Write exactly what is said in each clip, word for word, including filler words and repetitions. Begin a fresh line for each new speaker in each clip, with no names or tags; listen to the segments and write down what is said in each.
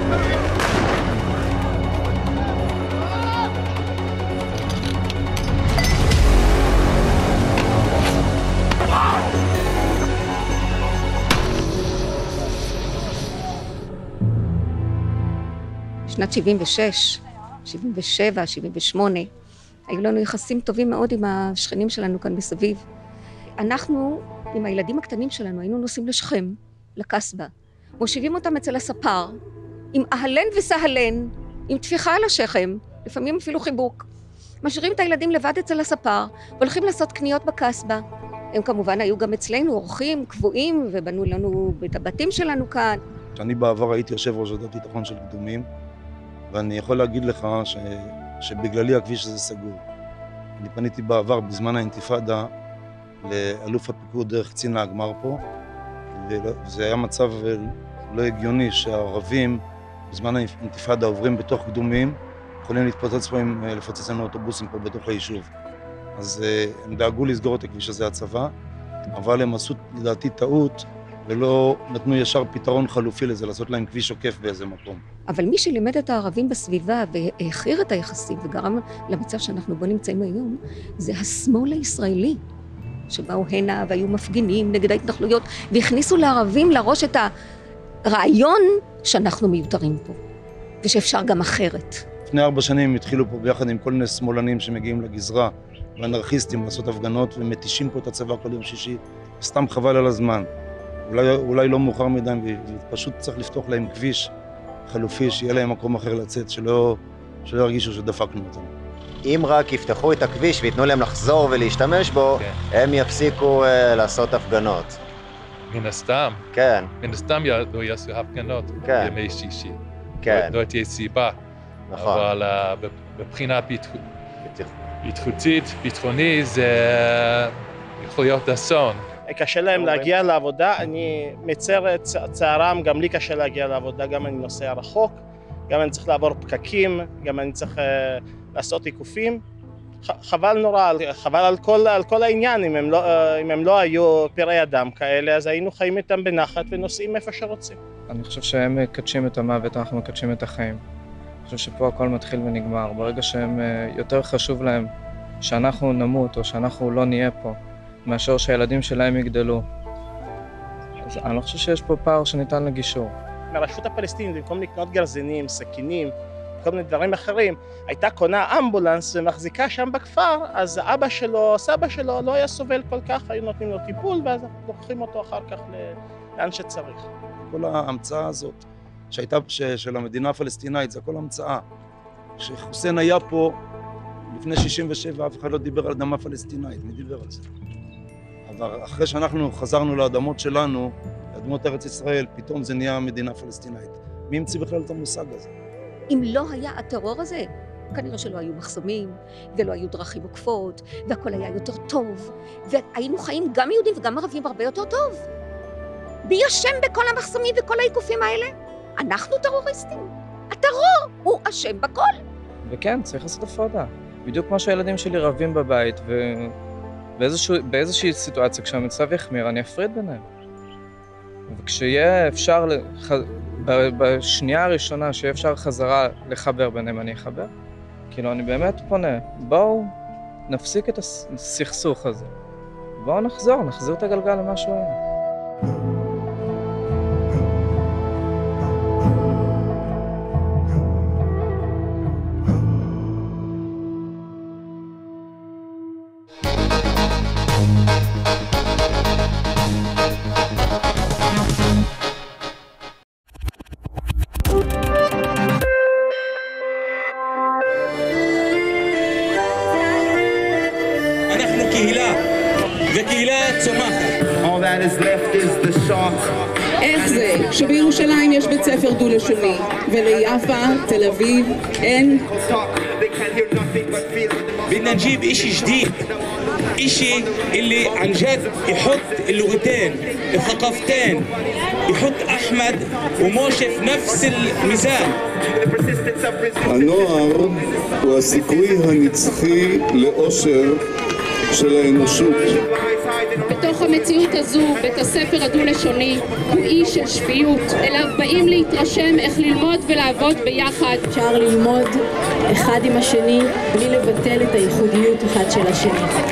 שנת שבעים ושש, שבעים ושבע, שבעים ושמונה, היו לנו יחסים טובים מאוד עם השכנים שלנו כאן מסביב. אנחנו, עם הילדים הקטנים שלנו, היינו נוסעים לשכם, לקסבה, מושיבים אותם אצל הספר, עם אהלן וסהלן, עם תפיחה על השכם, לפעמים אפילו חיבוק. משאירים את הילדים לבד אצל הספר, והולכים לעשות קניות בקסבה. הם כמובן היו גם אצלנו אורחים קבועים, ובנו לנו את הבתים שלנו כאן.
אני בעבר הייתי יושב ראש ועדת ביטחון של קדומים, ואני יכול להגיד לך ש... שבגללי הכביש הזה סגור. אני פניתי בעבר בזמן האינתיפאדה לאלוף הפיקוד דרך קצין הגמר פה, וזה היה מצב לא הגיוני שהערבים בזמן האינתיפאדה עוברים בתוך קדומים, יכולים להתפוצץ פה, לפוצץ לנו אוטובוסים פה בתוך היישוב. אז הם דאגו לסגור את הכביש הזה הצבא, אבל הם עשו לדעתי טעות, ולא נתנו ישר פתרון חלופי לזה, לעשות להם כביש עוקף באיזה מקום.
אבל מי שלימד את הערבים בסביבה והכיר את היחסים וגרם למצב שאנחנו בו נמצאים היום, זה השמאל הישראלי, שבאו הנה והיו מפגינים נגד ההתנחלויות, והכניסו לערבים לראש את הרעיון שאנחנו מיותרים פה, ושאפשר גם אחרת.
לפני ארבע שנים התחילו פה ביחד עם כל מיני שמאלנים שמגיעים לגזרה, ואנרכיסטים לעשות הפגנות, ומתישים פה את הצבא כל יום שישי, סתם חבל על הזמן. אולי, אולי לא מאוחר מדי, ופשוט צריך לפתוח להם כביש חלופי, שיהיה להם מקום אחר לצאת, שלא, שלא ירגישו שדפקנו אותם.
אם רק יפתחו את הכביש ויתנו להם לחזור ולהשתמש בו, כן. הם יפסיקו uh, לעשות הפגנות.
מן הסתם. כן. מן הסתם לא יעשו הפגנות כן. בימי שישי. כן. לא, לא תהיה סיבה. נכון. אבל uh, בבחינה ביטחונית, ביטחוני, זה יכול להיות אסון.
קשה להם להגיע לעבודה, אני מצר את צערם, גם לי קשה להגיע לעבודה, גם אני נוסע רחוק, גם אני צריך לעבור פקקים, גם אני צריך uh, לעשות עיקופים. חבל נורא, חבל על כל, על כל העניין, אם הם, לא, uh, אם הם לא היו פראי אדם כאלה, אז היינו חיים איתם בנחת ונוסעים איפה שרוצים.
אני חושב שהם מקדשים את המוות, אנחנו מקדשים את החיים. אני חושב שפה הכל מתחיל ונגמר, ברגע שהם uh, יותר חשוב להם שאנחנו נמות או שאנחנו לא נהיה פה, מאשר שהילדים שלהם יגדלו. אז אני לא חושב שיש פה פער שניתן לגישור.
מהרשות הפלסטינית, במקום לקנות גרזינים, סכינים, כל מיני דברים אחרים, הייתה קונה אמבולנס ומחזיקה שם בכפר, אז אבא שלו, סבא שלו, לא היה סובל כל כך, היו נותנים לו טיפול, ואז לוקחים אותו אחר כך לאן שצריך.
כל ההמצאה הזאת, שהייתה של המדינה הפלסטינאית, זה כל המצאה. כשחוסיין היה פה, לפני שישים ושבע, אף אחד לא דיבר על אדמה פלסטינאית, מי דיבר על זה? אבל אחרי שאנחנו חזרנו לאדמות שלנו, לאדמות ארץ ישראל, פתאום זה נהיה מדינה פלסטינאית. מי המציא בכלל את המושג הזה?
אם לא היה הטרור הזה, כנראה שלא היו מחסומים, ולא היו דרכים עוקפות, והכל היה יותר טוב, והיינו חיים גם יהודים וגם ערבים הרבה יותר טוב. מי אשם בכל המחסומים וכל העיקופים האלה? אנחנו טרוריסטים. הטרור הוא אשם בכל.
וכן, צריך לעשות הפרדה. בדיוק כמו שהילדים שלי רבים בבית, ו... באיזושהי סיטואציה, כשהמצב יחמיר, אני אפריד ביניהם. וכשיהיה אפשר, לח... בשנייה הראשונה שיהיה אפשר חזרה לחבר ביניהם, אני אחבר. כאילו, אני באמת פונה, בואו נפסיק את הסכסוך הזה. בואו נחזור, נחזיר את הגלגל למשהו היה.
איך זה שבירושלים יש בית ספר דו-לשוני וליפה, תל אביב, אין?
بدنا نجيب اشي جديد اشي اللي عن جد يحط اللغتين الثقافتين يحط احمد وموشة في نفس الميزان.
הנוער הוא הסיכוי הנצחי לאושר של האנושות.
בתוך המציאות הזו, בית הספר הדו-לשוני הוא אי של שפיות, אליו באים להתרשם איך ללמוד ולעבוד ביחד.
אפשר ללמוד אחד עם השני בלי לבטל את הייחודיות אחד של השני.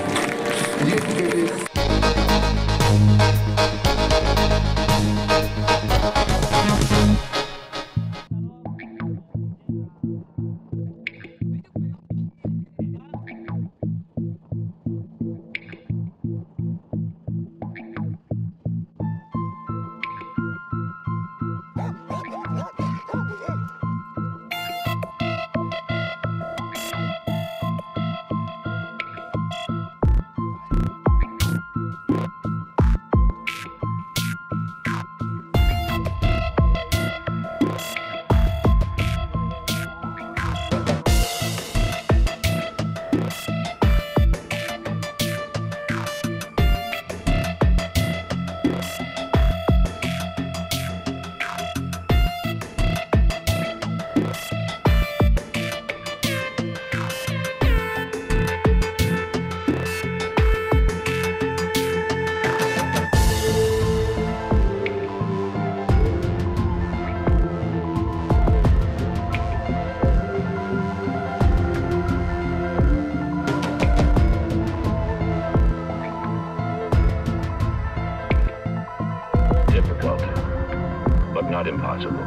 Not impossible.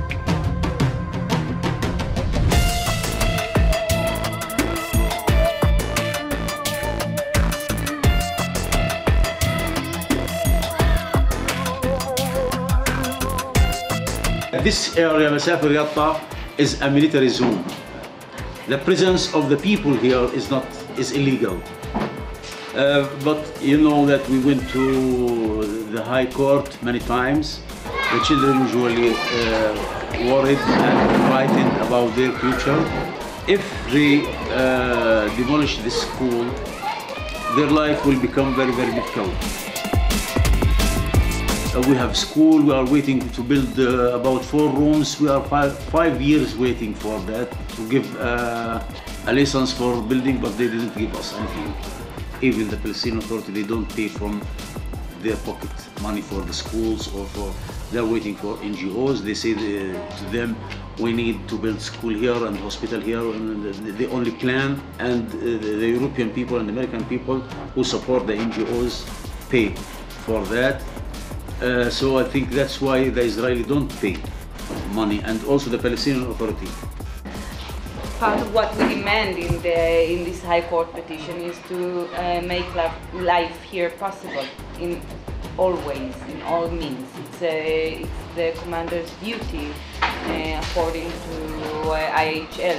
This area, Masafir Yatta, is a military zone. The presence of the people here is not is illegal. Uh, but you know that we went to the High Court many times. The children usually uh, worried and frightened about their future. If they uh, demolish this school, their life will become very, very difficult. Uh, we have school, we are waiting to build uh, about four rooms. We are five, five years waiting for that, to give uh, a license for building, but they didn't give us anything. Even the Palestinian Authority, they don't pay from their pocket money for the schools or for, they're waiting for N G Os. They say the, to them, we need to build school here and hospital here, and they only plan, and uh, the, the European people and American people who support the N G Os pay for that. Uh, so I think that's why the Israeli don't pay money, and also the Palestinian Authority.
Part of what we demand in the in this High Court petition is to uh, make life here possible in all ways, in all means. It's, a, it's the commander's duty uh, according to uh, I H L.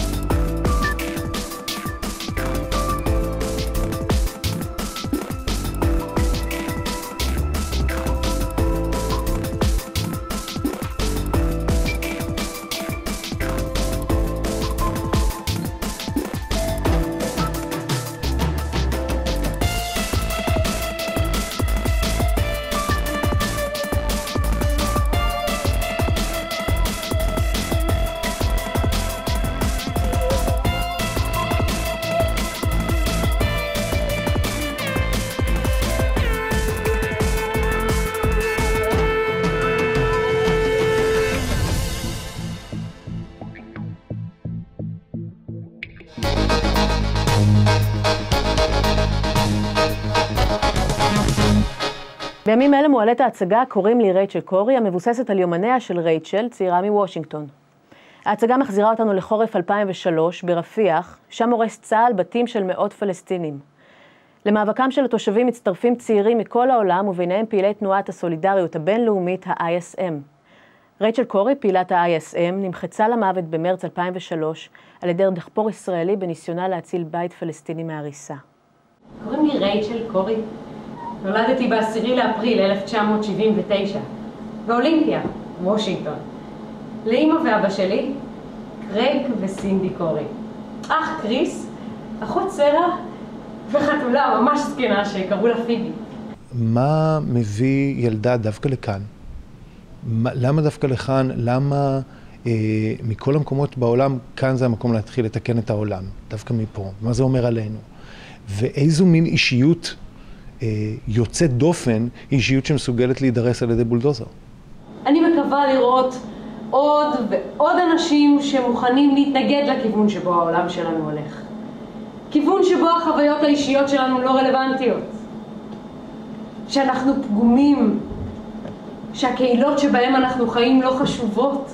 בימים אלה מועלת ההצגה קוראים לי רייצ'ל קורי, המבוססת על יומניה של רייצ'ל, צעירה מוושינגטון. ההצגה מחזירה אותנו לחורף אלפיים ושלוש ברפיח, שם הורס צה"ל בתים של מאות פלסטינים. למאבקם של התושבים מצטרפים צעירים מכל העולם, וביניהם פעילי תנועת הסולידריות הבינלאומית ה-איי אס אם. רייצ'ל קורי, פעילת ה-איי אס אם, נמחצה למוות במרץ אלפיים ושלוש על ידי דחפור ישראלי בניסיונה להציל בית פלסטיני מהריסה.
קוראים לי רייצ'ל קורי. נולדתי בעשירי לאפריל אלף תשע מאות שבעים ותשע, באולימפיה, וושינגטון. לאמא ואבא שלי, קרייג וסינדי קורי. אח קריס, אחות סרה וחתולה ממש זקנה שקראו לה פיבי.
מה מביא ילדה דווקא לכאן? למה דווקא לכאן? למה אה, מכל המקומות בעולם, כאן זה המקום להתחיל לתקן את העולם, דווקא מפה? מה זה אומר עלינו? ואיזו מין אישיות יוצאת דופן, היא אישיות שמסוגלת להידרס על ידי בולדוזר.
אני מקווה לראות עוד ועוד אנשים שמוכנים להתנגד לכיוון שבו העולם שלנו הולך. כיוון שבו החוויות האישיות שלנו לא רלוונטיות. שאנחנו פגומים, שהקהילות שבהם אנחנו חיים לא חשובות.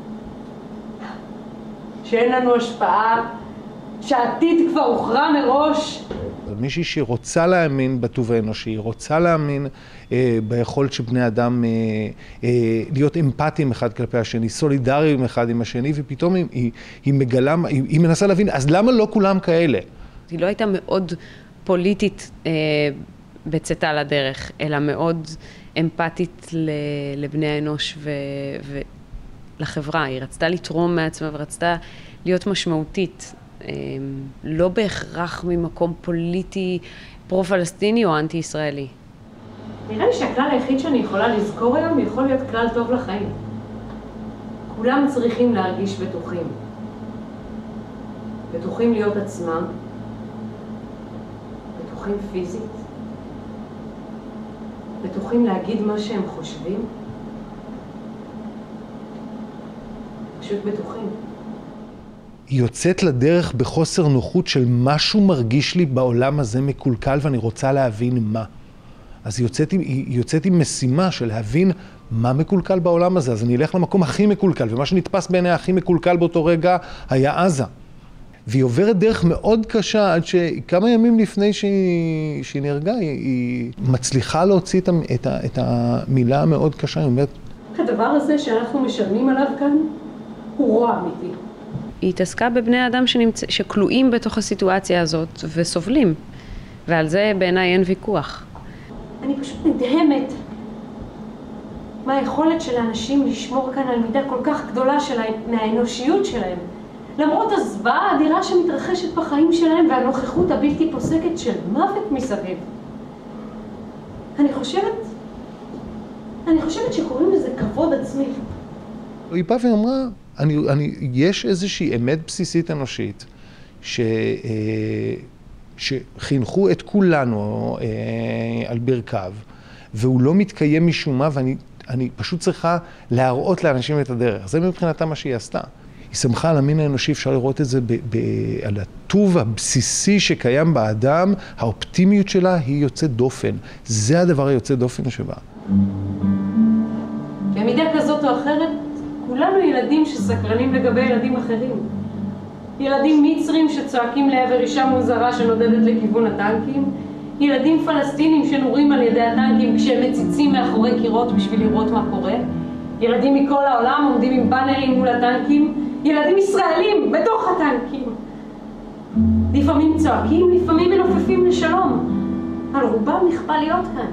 שאין לנו השפעה, שהעתיד כבר הוכרע מראש.
מישהי שרוצה להאמין בטוב האנושי, רוצה להאמין אה, ביכולת של בני אדם אה, אה, להיות אמפתיים אחד כלפי השני, סולידריים אחד עם השני, ופתאום היא, היא, היא מגלה, היא, היא מנסה להבין, אז למה לא כולם כאלה?
היא לא הייתה מאוד פוליטית אה, בצאתה לדרך, אלא מאוד אמפתית לבני האנוש ו, ולחברה. היא רצתה לתרום מעצמה ורצתה להיות משמעותית. לא בהכרח ממקום פוליטי פרו-פלסטיני או אנטי-ישראלי.
נראה לי שהכלל היחיד שאני יכולה לזכור היום יכול להיות כלל טוב לחיים. כולם צריכים להרגיש בטוחים. בטוחים להיות עצמם, בטוחים פיזית, בטוחים להגיד מה שהם חושבים, פשוט בטוחים.
היא יוצאת לדרך בחוסר נוחות של משהו מרגיש לי בעולם הזה מקולקל ואני רוצה להבין מה. אז היא יוצאת, היא יוצאת עם משימה של להבין מה מקולקל בעולם הזה. אז אני אלך למקום הכי מקולקל, ומה שנתפס בעיני הכי מקולקל באותו רגע היה עזה. והיא עוברת דרך מאוד קשה עד שכמה ימים לפני שהיא, שהיא נהרגה, היא, היא מצליחה להוציא את, את, את המילה המאוד קשה. היא אומרת,
הדבר הזה שאנחנו משלמים עליו כאן הוא רוע אמיתי.
היא התעסקה בבני אדם שנמצא, שכלואים בתוך הסיטואציה הזאת וסובלים. ועל זה בעיניי אין ויכוח.
אני פשוט נדהמת מה היכולת של האנשים לשמור כאן על מידה כל כך גדולה שלהם, מהאנושיות שלהם. למרות הזוועה האדירה שמתרחשת בחיים שלהם והנוכחות הבלתי פוסקת של מוות מסביב. אני חושבת, אני חושבת שקוראים לזה כבוד עצמי.
היא באה ואמרה, אני, אני, יש איזושהי אמת בסיסית אנושית ש, שחינכו את כולנו על ברכיו, והוא לא מתקיים משום מה, ואני אני פשוט צריכה להראות לאנשים את הדרך. זה מבחינתה מה שהיא עשתה. היא שמחה על המין האנושי, אפשר לראות את זה ב, ב, על הטוב הבסיסי שקיים באדם, האופטימיות שלה היא יוצאת דופן. זה הדבר היוצא דופן שבה.
במידה כזאת או אחרת, כולנו ילדים שסקרנים לגבי ילדים אחרים. ילדים מצרים שצועקים לעבר אישה מוזרה שנודדת לכיוון הטנקים, ילדים פלסטינים שנורים על ידי הטנקים כשהם מציצים מאחורי קירות בשביל לראות מה קורה, ילדים מכל העולם עומדים עם בנרים מול הטנקים, ילדים ישראלים בתוך הטנקים. לפעמים צועקים, לפעמים מנופפים לשלום. על רובם נכפה להיות כאן.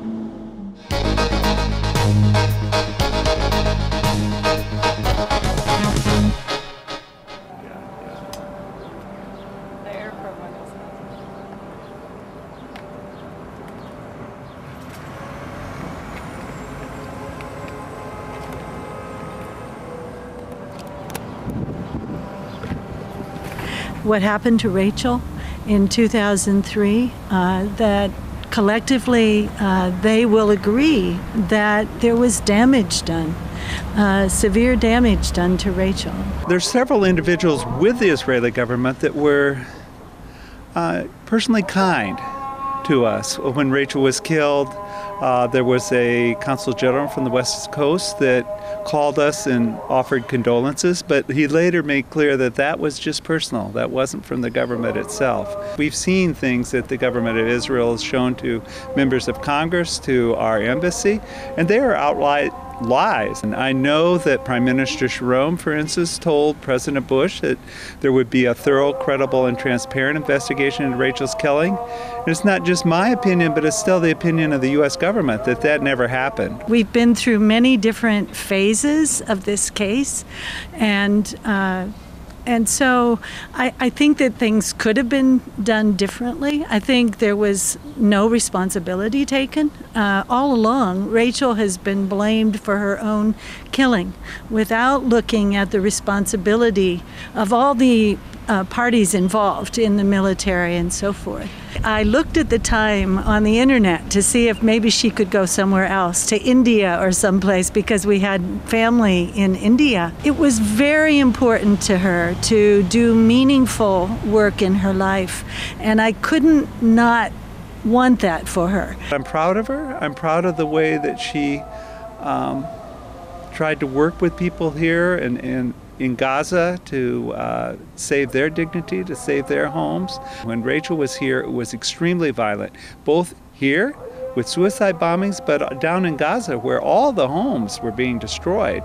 What happened to Rachel in two thousand three, uh, that collectively uh, they will agree that there was damage done, uh, severe damage done to Rachel.
There's several individuals with the Israeli government that were uh, personally kind to us. When Rachel was killed, uh, there was a consul general from the West Coast that called us and offered condolences, but he later made clear that that was just personal. That wasn't from the government itself. We've seen things that the government of Israel has shown to members of Congress, to our embassy, and they are outright lies. And I know that Prime Minister Sharon, for instance, told President Bush that there would be a thorough, credible, and transparent investigation into Rachel's killing. And it's not just my opinion, but it's still the opinion of the U S government that that never happened.
We've been through many different phases of this case, and uh, And so I, I think that things could have been done differently. I think there was no responsibility taken. Uh, all along, Rachel has been blamed for her own killing without looking at the responsibility of all the uh, parties involved in the military and so forth. I looked at the time on the internet to see if maybe she could go somewhere else, to India or someplace, because we had family in India. It was very important to her to do meaningful work in her life, and I couldn't not want that for her.
I'm proud of her. I'm proud of the way that she um, tried to work with people here and, and in Gaza to uh, save their dignity, to save their homes. When Rachel was here, it was extremely violent, both here with suicide bombings, but down in Gaza where all the homes were being destroyed.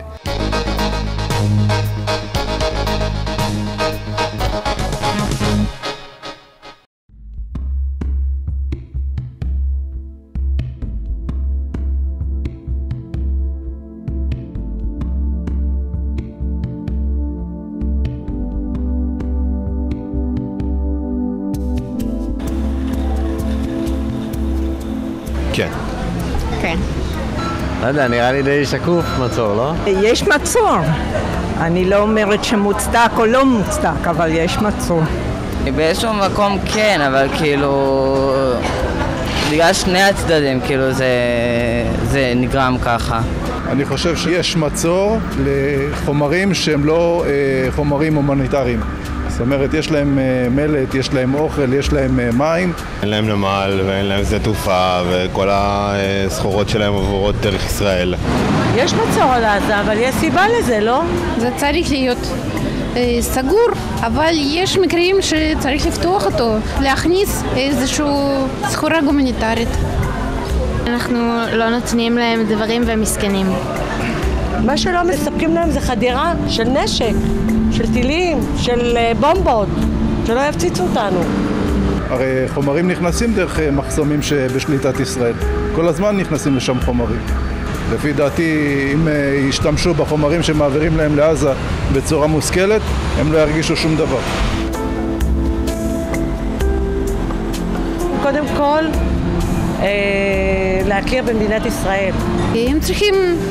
כן.
כן.
לא יודע, נראה לי די שקוף מצור, לא?
יש מצור. אני לא אומרת שמוצדק או לא מוצדק, אבל יש מצור.
באיזשהו מקום כן, אבל כאילו... בגלל שני הצדדים, כאילו זה, זה נגרם ככה.
אני חושב שיש מצור לחומרים שהם לא אה, חומרים הומניטריים. זאת אומרת, יש להם מלט, יש להם אוכל, יש להם מים.
אין להם נמל ואין להם שדה תעופה וכל הסחורות שלהם עוברות דרך ישראל.
יש מצור על עזה, אבל יש סיבה לזה, לא?
זה צריך להיות אה, סגור, אבל יש מקרים שצריך לפתוח אותו, להכניס איזושהי סחורה הומניטרית.
אנחנו לא נותנים להם דברים ומסכנים.
מה שלא מספקים להם זה חדירה של נשק. של טילים, של בומבות, שלא יפציצו אותנו.
הרי חומרים נכנסים דרך מחסומים שבשליטת ישראל. כל הזמן נכנסים לשם חומרים. לפי דעתי, אם ישתמשו בחומרים שמעבירים להם לעזה בצורה מושכלת, הם לא ירגישו שום דבר.
קודם כל, אה, להכיר במדינת ישראל.
הם צריכים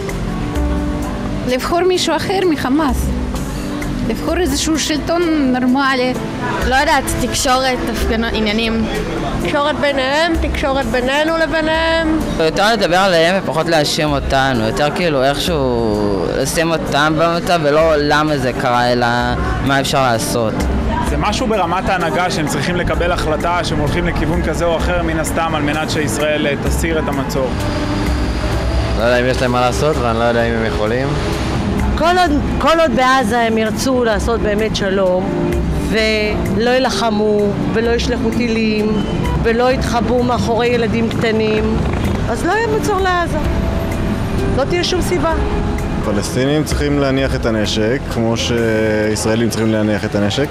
לבחור מישהו אחר מחמאס. לבחור איזשהו שלטון נורמלי.
לא יודעת, תקשורת, הפגנות, עניינים.
תקשורת ביניהם, תקשורת בינינו לביניהם.
יותר לדבר עליהם ופחות להאשים אותנו, יותר כאילו איכשהו לשים אותם במצב ולא למה זה קרה, אלא מה אפשר לעשות.
זה משהו ברמת ההנהגה שהם צריכים לקבל החלטה שהם הולכים לכיוון כזה או אחר מן הסתם על מנת שישראל תסיר את המצור.
לא יודע אם יש להם מה לעשות ואני לא יודע אם הם יכולים.
כל עוד, כל עוד בעזה הם ירצו לעשות באמת שלום ולא ילחמו ולא ישלחו טילים ולא יתחבאו מאחורי ילדים קטנים, אז לא יהיה מצור לעזה. לא תהיה שום סיבה.
פלסטינים צריכים להניח את הנשק כמו שישראלים צריכים להניח את הנשק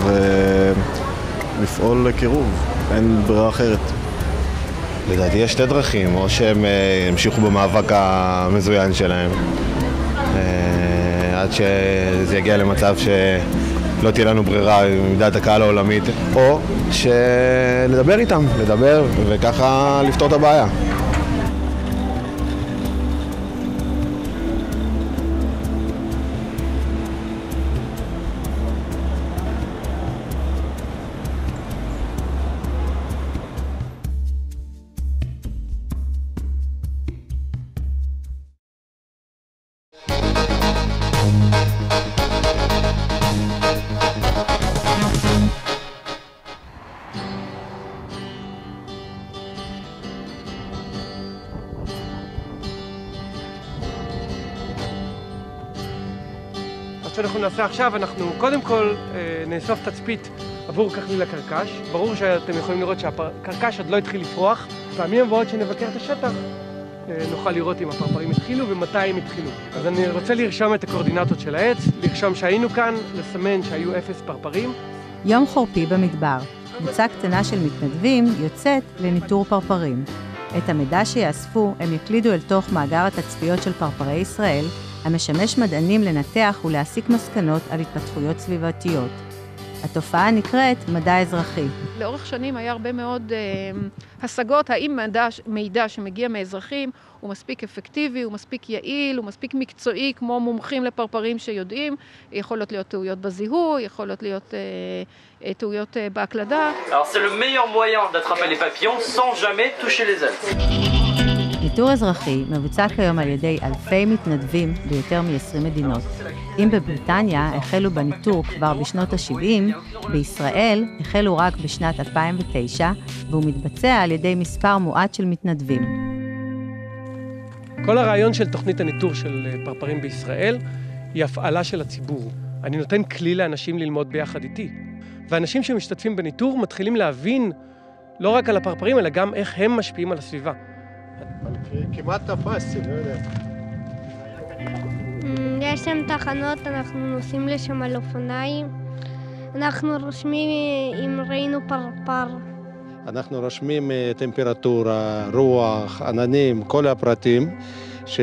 ולפעול לקירוב. אין ברירה אחרת.
לדעתי יש שתי דרכים, או שהם המשיכו במאבק המזוין שלהם עד שזה יגיע למצב שלא תהיה לנו ברירה עם דעת הקהל העולמית, או שלדבר איתם, לדבר וככה לפתור את הבעיה.
שאנחנו נעשה עכשיו, אנחנו קודם כל נאסוף תצפית עבור כחליל הקרקש. ברור שאתם יכולים לראות שהקרקש עוד לא התחיל לפרוח. פעמים הבאות שנבקר את השטח נוכל לראות אם הפרפרים התחילו ומתי הם התחילו. אז אני רוצה לרשום את הקורדינטות של העץ, לרשום שהיינו כאן, לסמן שהיו אפס פרפרים.
יום חורפי במדבר. קבוצה קטנה של מתנדבים יוצאת לניטור פרפרים. את המידע שיאספו הם יקלידו אל תוך מאגר התצפיות של פרפרי ישראל, המשמש מדענים לנתח ולהסיק מסקנות על התפתחויות סביבתיות. התופעה נקראת מדע אזרחי.
לאורך שנים היה הרבה מאוד אה, השגות, האם מידע, מידע שמגיע מאזרחים הוא מספיק אפקטיבי, הוא מספיק יעיל, הוא מספיק מקצועי, כמו מומחים לפרפרים שיודעים, יכול להיות להיות טעויות בזיהוי, יכול להיות להיות אה, טעויות אה, בהקלדה.
Alors c'est le meilleur moyen d'attraper les papillons sans jamais toucher les ailes.
ניטור אזרחי מבוצע כיום על ידי אלפי מתנדבים ביותר מ-עשרים מדינות. אם בבריטניה החלו בניטור כבר בשנות ה-שבעים, בישראל החלו רק בשנת אלפיים ותשע, והוא מתבצע על ידי מספר מועט של מתנדבים.
כל הרעיון של תוכנית הניטור של פרפרים בישראל היא הפעלה של הציבור. אני נותן כלי לאנשים ללמוד ביחד איתי. ואנשים שמשתתפים בניטור מתחילים להבין לא רק על הפרפרים, אלא גם איך הם משפיעים על הסביבה.
כמעט תפסתי, לא יודע.
יש שם תחנות, אנחנו נוסעים לשם על אופניים. אנחנו רושמים אם ראינו פרפר.
אנחנו רושמים טמפרטורה, רוח, עננים, כל הפרטים, ש...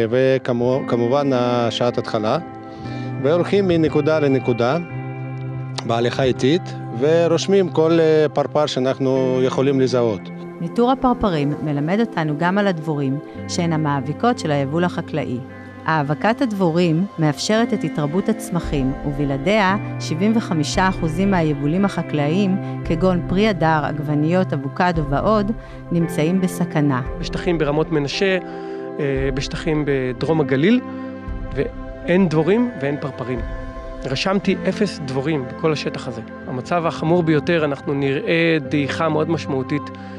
וכמובן שעת התחלה. והולכים מנקודה לנקודה, בהליכה איטית, ורושמים כל פרפר שאנחנו יכולים לזהות.
ניטור הפרפרים מלמד אותנו גם על הדבורים, שהן המאביקות של היבול החקלאי. האבקת הדבורים מאפשרת את התרבות הצמחים, ובלעדיה שבעים וחמישה אחוז מהיבולים החקלאיים, כגון פרי הדר, עגבניות, אבוקדו ועוד, נמצאים בסכנה.
בשטחים ברמות מנשה, בשטחים בדרום הגליל, ואין דבורים ואין פרפרים. רשמתי אפס דבורים בכל השטח הזה. המצב החמור ביותר, אנחנו נראה דעיכה מאוד משמעותית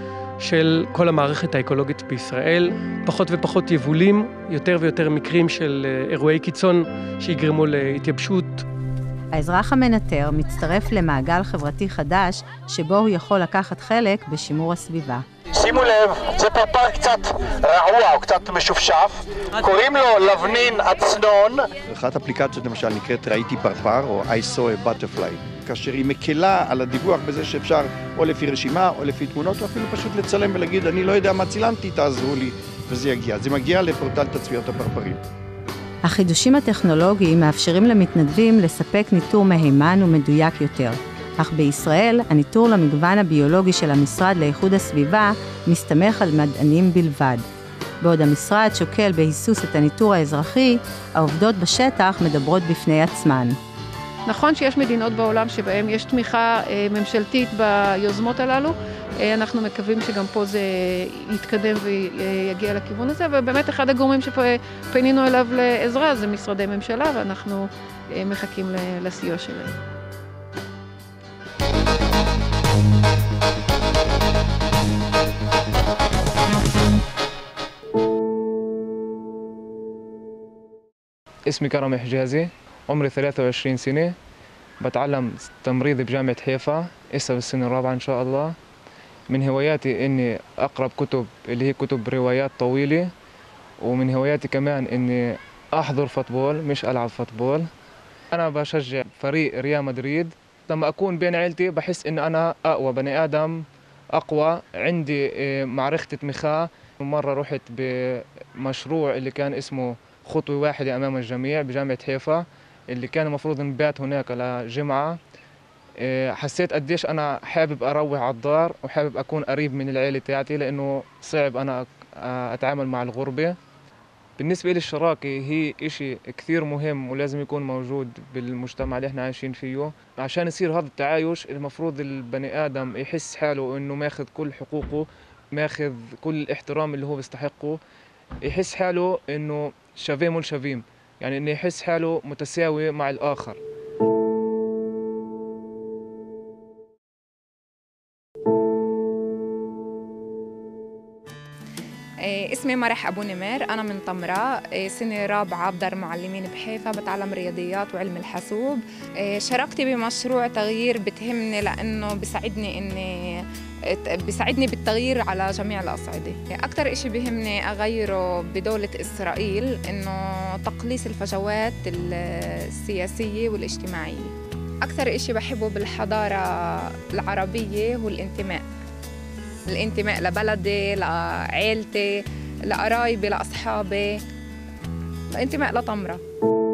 של כל המערכת האקולוגית בישראל, פחות ופחות יבולים, יותר ויותר מקרים של אירועי קיצון שיגרמו להתייבשות.
האזרח המנטר מצטרף למעגל חברתי חדש, שבו הוא יכול לקחת חלק בשימור הסביבה.
שימו לב, זה פרפר קצת רעוע או קצת משופשף, קוראים לו לבנין עצנון. אחת אפליקציות למשל נקראת ראיתי פרפר או I saw a butterfly, כאשר היא מקלה על הדיווח בזה שאפשר או לפי רשימה או לפי תמונות או אפילו פשוט לצלם ולהגיד אני לא יודע מה צילמתי, תעזרו לי, וזה יגיע. זה מגיע לפורטל תצפיות הפרפרים.
החידושים הטכנולוגיים מאפשרים למתנדבים לספק ניטור מהימן ומדויק יותר. אך בישראל הניטור למגוון הביולוגי של המשרד לאיכות הסביבה מסתמך על מדענים בלבד. בעוד המשרד שוקל בהיסוס את הניטור האזרחי, העובדות בשטח מדברות בפני עצמן.
נכון שיש מדינות בעולם שבהן יש תמיכה ממשלתית ביוזמות הללו, אנחנו מקווים שגם פה זה יתקדם ויגיע לכיוון הזה, ובאמת אחד הגורמים שפנינו אליו לעזרה זה משרדי ממשלה, ואנחנו מחכים לסיוע שלהם.
اسمي كرم حجازي، عمري ثلاثة وعشرين سنة، بتعلم تمريض بجامعة حيفا، لسه بالسنة الرابعة إن شاء الله. من هواياتي إني أقرأ كتب اللي هي كتب روايات طويلة، ومن هواياتي كمان إني أحضر فوتبول مش ألعب فوتبول. أنا بشجع فريق ريال مدريد. لما أكون بين عيلتي بحس إن أنا أقوى بني آدم، أقوى، عندي معرفة تمخاء. مرة رحت بمشروع اللي كان اسمه خطوة واحدة أمام الجميع بجامعة حيفا، اللي كان المفروض نبات هناك لجمعة. حسيت قديش أنا حابب أروح على الدار وحابب أكون قريب من العائلة تاعتي، لأنه صعب أنا أتعامل مع الغربة. بالنسبة لي الشراكة هي إشي كثير مهم ولازم يكون موجود بالمجتمع اللي احنا عايشين فيه. عشان يصير هذا التعايش المفروض البني آدم يحس حاله إنه ماخذ كل حقوقه، ماخذ كل الاحترام اللي هو بيستحقه، يحس حاله إنه شافيه مول شافيم، يعني إنه يحس حاله متساوي مع الآخر.
اسمي مرح أبو نمر، أنا من طمراء، سنة رابعة بدار معلمين بحيفا، بتعلم رياضيات وعلم الحاسوب. شاركتي بمشروع تغيير بتهمني لأنه بيساعدني إني بيساعدني بالتغيير على جميع الأصعدة. أكثر إشي بيهمني أغيره بدولة إسرائيل إنه تقليص الفجوات السياسية والاجتماعية. أكثر إشي بحبه بالحضارة العربية هو الانتماء. الانتماء لبلدي، لعائلتي، لقرايبي، لأصحابي، الانتماء لطمرة.